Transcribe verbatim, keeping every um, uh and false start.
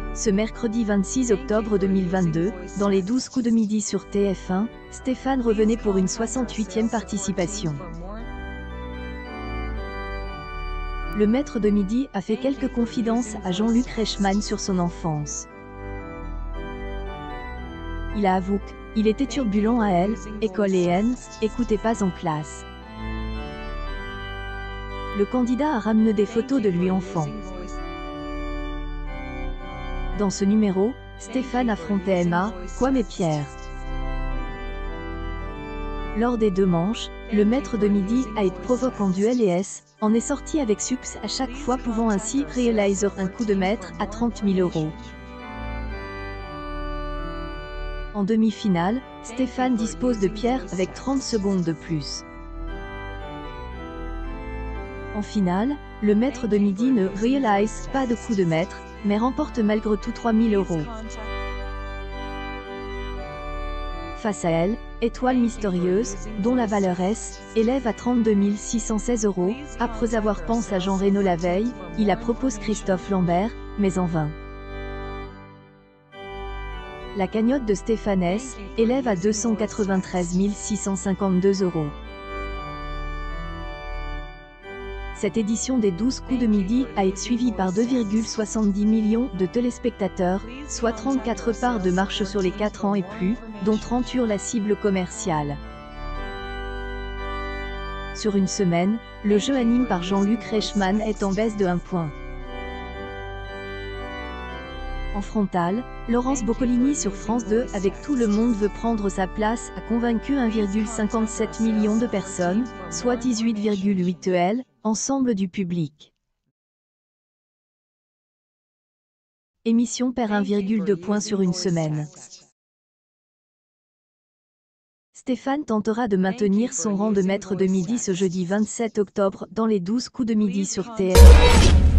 Ce mercredi vingt-six octobre deux mille vingt-deux, dans les douze coups de midi sur T F un, Stéphane revenait pour une soixante-huitième participation. Le maître de midi a fait quelques confidences à Jean-Luc Reichmann sur son enfance. Il a avoué qu'il était turbulent à L, école et N, écoutait pas en classe. Le candidat a ramené des photos de lui enfant. Dans ce numéro, Stéphane affrontait Emma, Kwame et Pierre. Lors des deux manches, le maître de midi a été provoqué en duel et S, en est sorti avec succès à chaque fois, pouvant ainsi réaliser un coup de maître à trente mille euros. En demi-finale, Stéphane dispose de Pierre avec trente secondes de plus. En finale, le maître de midi ne réalise pas de coup de maître, mais remporte malgré tout trois mille euros. Face à elle, Étoile mystérieuse, dont la valeur S, élève à trente-deux mille six cent seize euros, après avoir pensé à Jean Reno la veille, il la propose Christophe Lambert, mais en vain. La cagnotte de Stéphane S, élève à deux cent quatre-vingt-treize mille six cent cinquante-deux euros. Cette édition des douze coups de midi a été suivie par deux virgule soixante-dix millions de téléspectateurs, soit trente-quatre parts de marche sur les quatre ans et plus, dont trente eurent la cible commerciale. Sur une semaine, le jeu animé par Jean-Luc Reichmann est en baisse de un point. En frontal, Laurence Boccolini sur France deux avec Tout le monde veut prendre sa place a convaincu un virgule cinquante-sept million de personnes, soit dix-huit virgule huit pour cent, ensemble du public. Émission perd un virgule deux points sur une semaine. Stéphane tentera de maintenir son rang de maître de midi ce jeudi vingt-sept octobre dans les douze coups de midi sur T F un.